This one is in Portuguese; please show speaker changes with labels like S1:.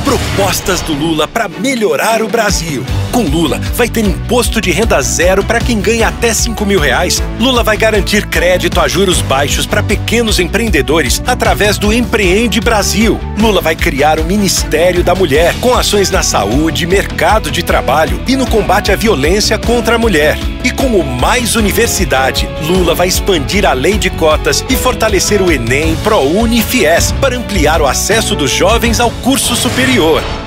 S1: Propostas do Lula para melhorar o Brasil. Com Lula, vai ter imposto de renda zero para quem ganha até R$ 5.000. Lula vai garantir crédito a juros baixos para pequenos empreendedores através do Empreende Brasil. Lula vai criar o Ministério da Mulher, com ações na saúde, mercado de trabalho e no combate à violência contra a mulher. E com o Mais Universidade, Lula vai expandir a lei de cotas e fortalecer o Enem, ProUni e Fies para ampliar o acesso dos jovens ao curso superior.